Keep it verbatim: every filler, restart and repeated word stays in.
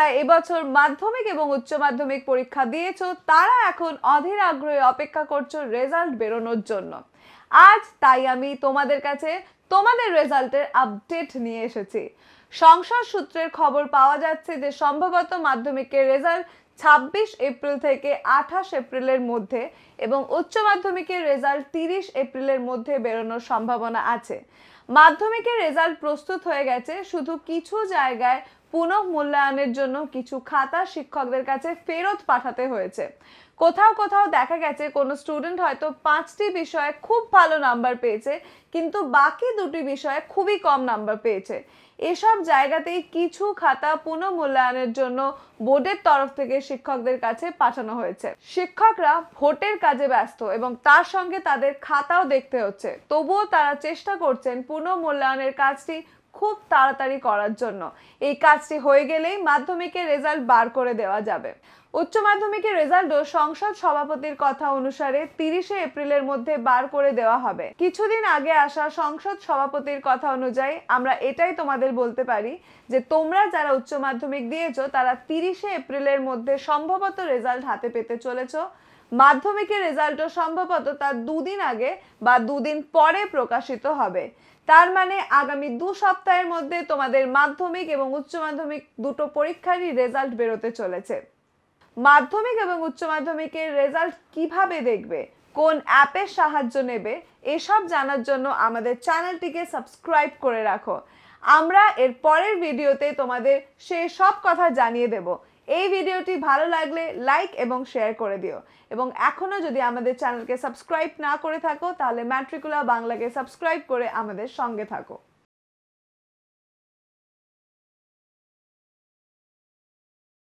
যারা এবছর মাধ্যমিক এবং উচ্চ মাধ্যমিক পরীক্ষা দিয়েছো তারা এখন অধীর আগ্রহে অপেক্ষা করছো রেজাল্ট বেরোনোর জন্য। আজ তাই আমি তোমাদের কাছে তোমাদের রেজাল্টের আপডেট নিয়ে এসেছি। সংসদ সূত্রের খবর পাওয়া যাচ্ছে যে সম্ভবত মাধ্যমিকের রেজাল্ট ছাব্বিশ এপ্রিল থেকে আঠাশ এপ্রিলের মধ্যে এবং উচ্চ মাধ্যমিকের রেজাল্ট তিরিশ এপ্রিলের মধ্যে বেরোনোর সম্ভাবনা আছে। মাধ্যমিকের রেজাল্ট প্রস্তুত হয়ে গেছে, শুধু কিছু জায়গায় পুনঃ মূল্যায়নের জন্য কিছু খাতা শিক্ষকদের কাছে ফেরত পাঠাতে হয়েছে। কোথাও কোথাও দেখা গেছে কোনো স্টুডেন্ট হয়তো পাঁচটি বিষয়ে খুব ভালো নাম্বার পেয়েছে কিন্তু বাকি দুটি বিষয়ে খুবই কম নাম্বার পেয়েছে। এসব জায়গাতেই কিছু খাতা পুনঃ মূল্যায়নের জন্য বোর্ডের তরফ থেকে শিক্ষকদের কাছে পাঠানো হয়েছে। শিক্ষকরা ভোটের কাজে ব্যস্ত এবং তার সঙ্গে তাদের খাতাও দেখতে হচ্ছে, তবুও তারা চেষ্টা করছেন পুনঃ মূল্যায়নের কাজটি খুব তাড়াতাড়ি করার জন্য। এই কাজটি হয়ে গেলেই মাধ্যমিকের রেজাল্ট বার করে দেওয়া যাবে। উচ্চ মাধ্যমিকের রেজাল্টও সংসদ সভাপতির কথা অনুসারে তিরিশে এপ্রিলের মধ্যে বার করে দেওয়া হবে। কিছুদিন আগে আসা সংসদ সভাপতির কথা অনুযায়ী আমরা এটাই তোমাদের বলতে পারি যে তোমরা যারা উচ্চ মাধ্যমিক দিয়েছো তারা তিরিশে এপ্রিলের মধ্যে সম্ভবত রেজাল্ট হাতে পেতে চলেছো। মাধ্যমিকের রেজাল্টও সম্ভবত তার দুদিন আগে বা দুদিন পরে প্রকাশিত হবে। তার মানে আগামী দু সপ্তাহের মধ্যে তোমাদের মাধ্যমিক এবং উচ্চ মাধ্যমিক দুটো পরীক্ষারই রেজাল্ট বেরোতে চলেছে। মাধ্যমিক এবং উচ্চ মাধ্যমিকের রেজাল্ট কিভাবে দেখবে, কোন অ্যাপের সাহায্য নেবে, এসব জানার জন্য আমাদের চ্যানেলটিকে সাবস্ক্রাইব করে রাখো। আমরা এর পরের ভিডিওতে তোমাদের সেই সব কথা জানিয়ে দেব। এই ভিডিওটি ভালো লাগলে লাইক এবং শেয়ার করে দিও এবং এখনো যদি আমাদের চ্যানেলকে সাবস্ক্রাইব না করে থাকো তাহলে ম্যাট্রিকুলা বাংলাকে সাবস্ক্রাইব করে আমাদের সঙ্গে থাকো।